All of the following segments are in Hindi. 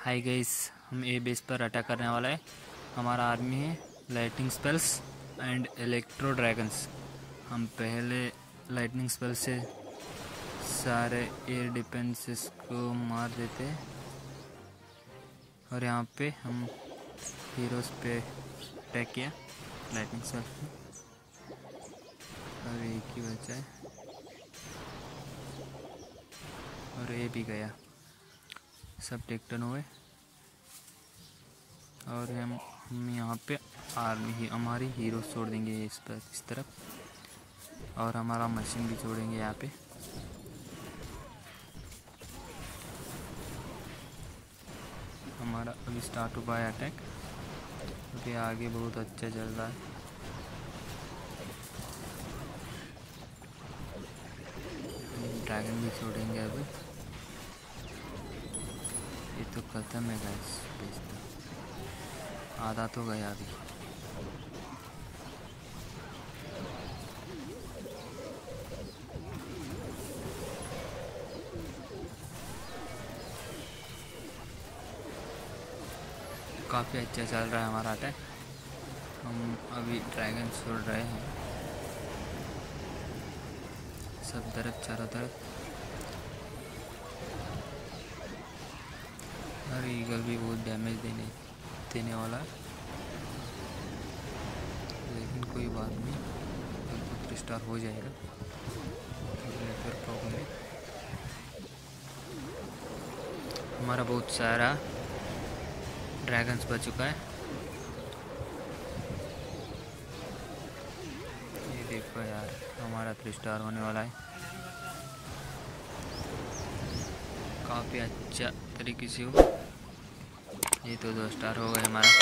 हाय गाइस, हम ए बेस पर अटैक करने वाला है। हमारा आर्मी है lightning spells and electro dragons. हम पहले लाइटनिंग स्पेल से सारे एयर डिफेंसेस को मार देते हैं और यहाँ पे हम हीरोज पे अटैक किया लाइटनिंग स्पेल और एक ही बचा है और ये भी गया। सब टेकटन हुए और हम यहाँ पे आर्मी ही हमारी हीरो छोड़ देंगे इस तरफ और हमारा मशीन भी छोड़ेंगे यहाँ पे। हमारा अभी स्टार्ट हुआ है अटैक, क्योंकि आगे बहुत अच्छा चल रहा है। ड्रैगन भी छोड़ेंगे अभी। ये तो खत्म है गाइस, आधा तो गया अभी। काफ़ी अच्छा चल रहा है हमारा अटैक। हम अभी ड्रैगन छोड़ रहे हैं सब तरफ, चारों तरफ। और ईगल भी बहुत डैमेज देने वाला है, लेकिन कोई बात नहीं, तो 3 स्टार हो जाएगा। नेटवर्क प्रॉब्लम है। हमारा बहुत सारा ड्रैगन्स बच चुका है। ये देखो यार, हमारा 3 स्टार होने वाला है। काफ़ी अच्छा तरीके से हो। ये तो 2 स्टार हो गए हमारा।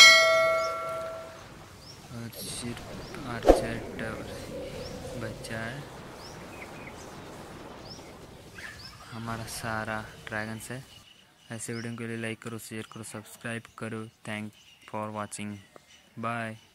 और सिर्फ आर्चर टावर बचा है। हमारा सारा ड्रैगन्स है। ऐसे वीडियो के लिए लाइक करो, शेयर करो, सब्सक्राइब करो। Thank for watching. बाय।